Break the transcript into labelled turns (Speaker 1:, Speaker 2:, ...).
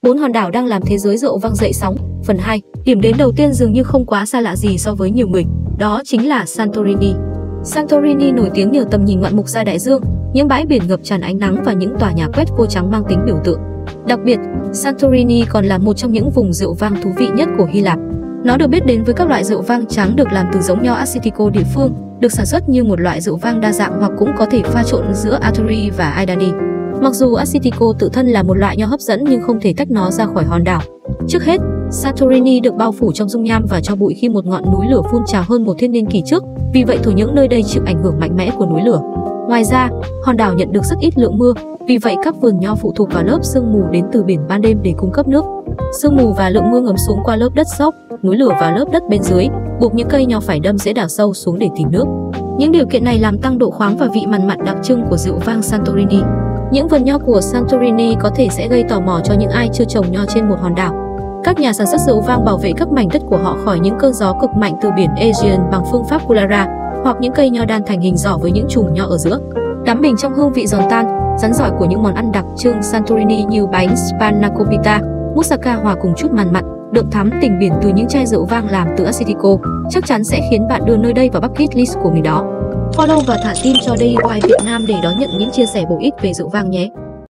Speaker 1: 4 hòn đảo đang làm thế giới rượu vang dậy sóng. Phần 2, điểm đến đầu tiên dường như không quá xa lạ gì so với nhiều người, đó chính là Santorini. Santorini nổi tiếng nhờ tầm nhìn ngoạn mục ra đại dương, những bãi biển ngập tràn ánh nắng và những tòa nhà quét vô trắng mang tính biểu tượng. Đặc biệt, Santorini còn là một trong những vùng rượu vang thú vị nhất của Hy Lạp. Nó được biết đến với các loại rượu vang trắng được làm từ giống nho Assyrtiko địa phương, được sản xuất như một loại rượu vang đa dạng hoặc cũng có thể pha trộn giữa Aturi và Aidani. Mặc dù Assyrtiko tự thân là một loại nho hấp dẫn nhưng không thể tách nó ra khỏi hòn đảo. Trước hết, Santorini được bao phủ trong dung nham và tro bụi khi một ngọn núi lửa phun trào hơn một thiên niên kỷ trước, vì vậy thổ nhưỡng nơi đây chịu ảnh hưởng mạnh mẽ của núi lửa. Ngoài ra, hòn đảo nhận được rất ít lượng mưa, vì vậy các vườn nho phụ thuộc vào lớp sương mù đến từ biển ban đêm để cung cấp nước. Sương mù và lượng mưa ngấm xuống qua lớp đất dốc, núi lửa và lớp đất bên dưới, buộc những cây nho phải đâm rễ đào sâu xuống để tìm nước. Những điều kiện này làm tăng độ khoáng và vị mặn đặc trưng của rượu vang Santorini. Những vườn nho của Santorini có thể sẽ gây tò mò cho những ai chưa trồng nho trên một hòn đảo. Các nhà sản xuất rượu vang bảo vệ các mảnh đất của họ khỏi những cơn gió cực mạnh từ biển Aegean bằng phương pháp Coolara, hoặc những cây nho đan thành hình giỏ với những chùm nho ở giữa. Đắm mình trong hương vị giòn tan, rắn giỏi của những món ăn đặc trưng Santorini như bánh spanakopita, moussaka hòa cùng chút mặn, đượm thắm tình biển từ những chai rượu vang làm từ Assyrtiko, chắc chắn sẽ khiến bạn đưa nơi đây vào bucket list của mình đó. Follow và thả tim cho Daily Wine Việt Nam để đón nhận những chia sẻ bổ ích về rượu vang nhé.